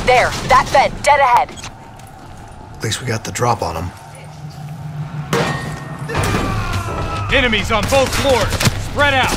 There, that bed, dead ahead. At least we got the drop on him. Enemies on both floors. Spread out.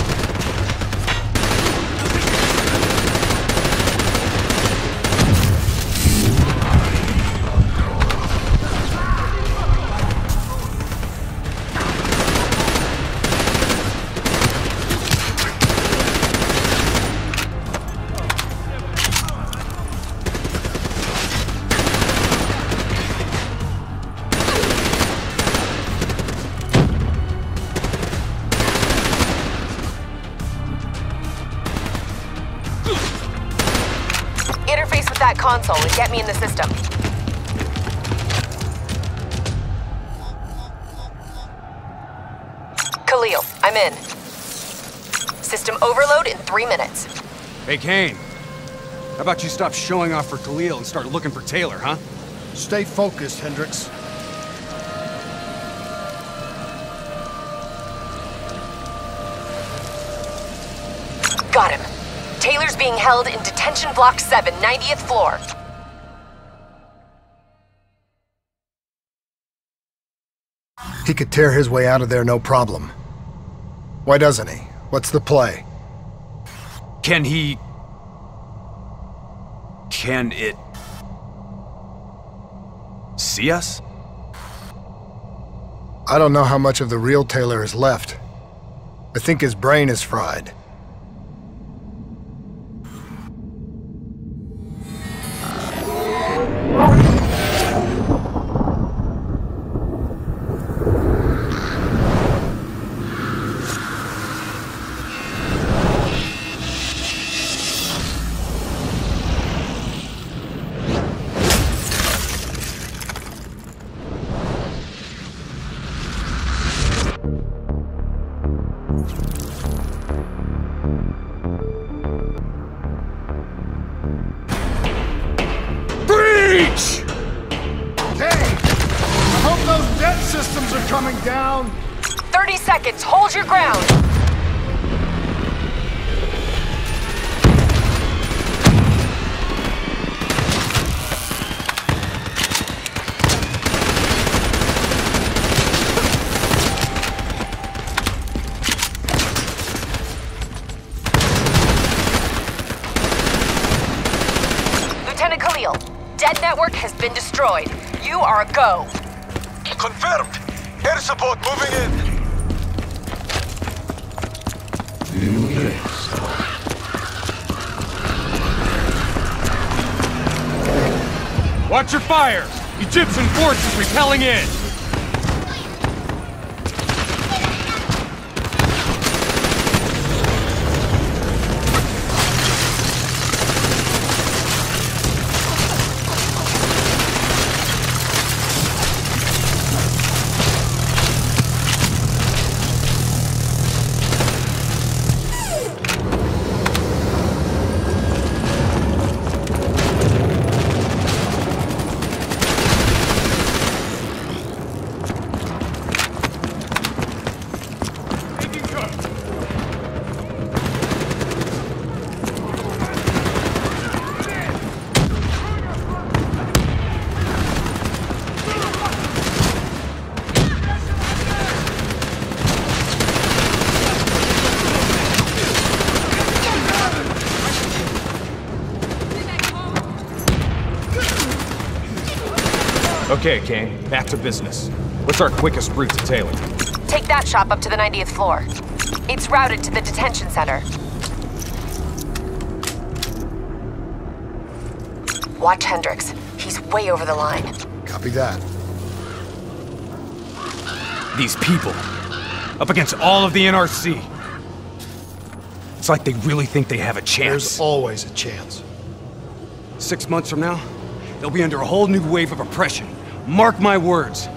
Interface with that console and get me in the system. Khalil, I'm in. System overload in 3 minutes. Hey, Kane. How about you stop showing off for Khalil and start looking for Taylor, huh? Stay focused, Hendricks. Got him. Taylor's being held in Detention Block 7, 90th floor. He could tear his way out of there no problem. Why doesn't he? What's the play? Can it see us? I don't know how much of the real Taylor is left. I think his brain is fried. Breach! Hey! I hope those debt systems are coming down! 30 seconds, hold your ground! Lieutenant Khalil, dead network has been destroyed. You are a go. Confirmed. Air support moving in. Watch your fire! Egyptian forces repelling in! Okay, Kane, back to business. What's our quickest route to Taylor? Take that shop up to the 90th floor. It's routed to the detention center. Watch Hendricks. He's way over the line. Copy that. These people, up against all of the NRC. It's like they really think they have a chance. There's always a chance. 6 months from now, they'll be under a whole new wave of oppression. Mark my words.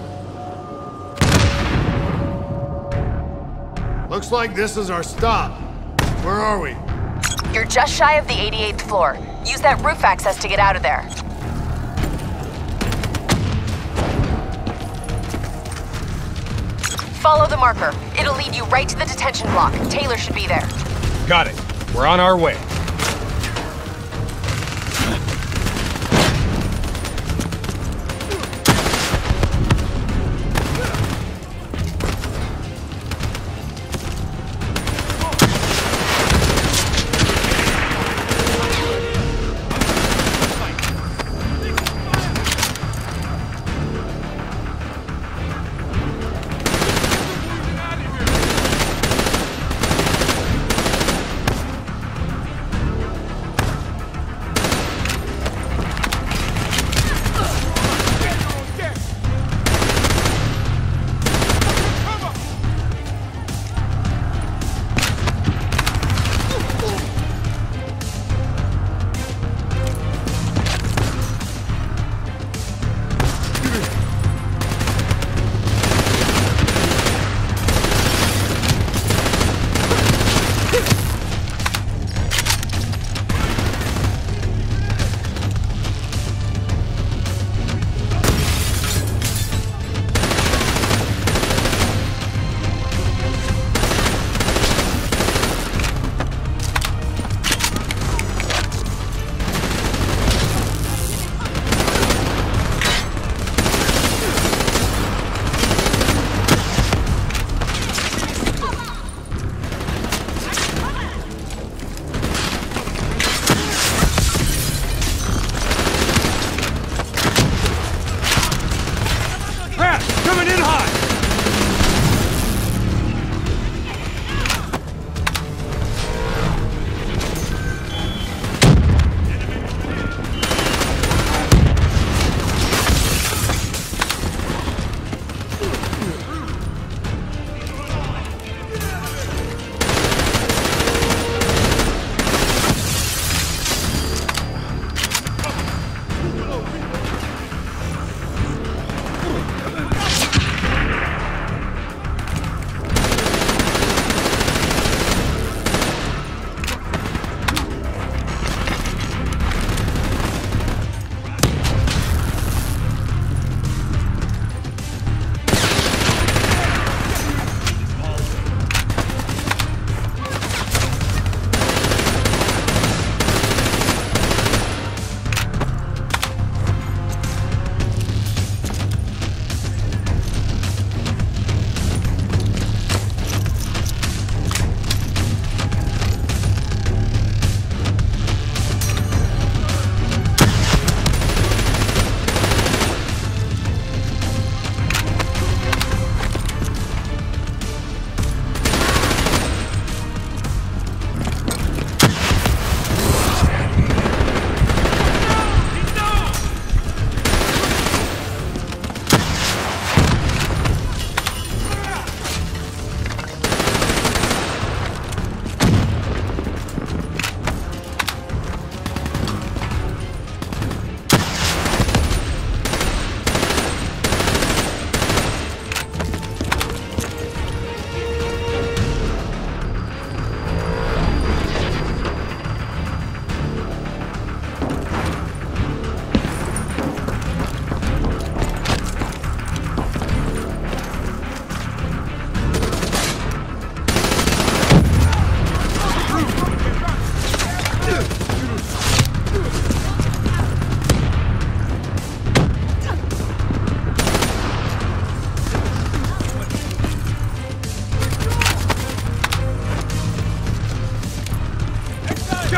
Looks like this is our stop. Where are we? You're just shy of the 88th floor. Use that roof access to get out of there. Follow the marker. It'll lead you right to the detention block. Taylor should be there. Got it. We're on our way.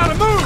gotta move!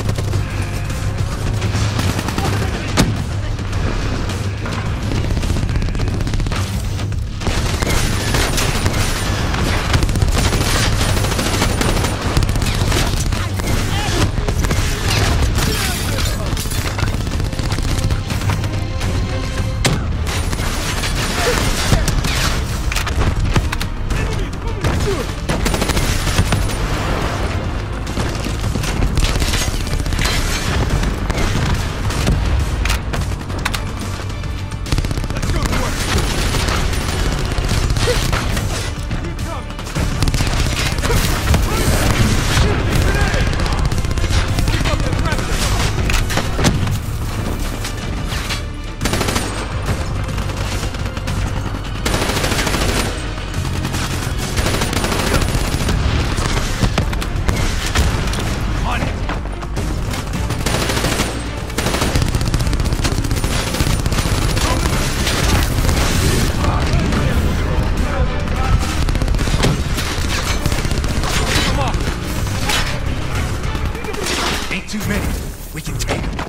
Too many. We can take them.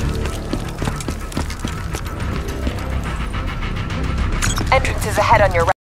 Entrance is ahead on your right.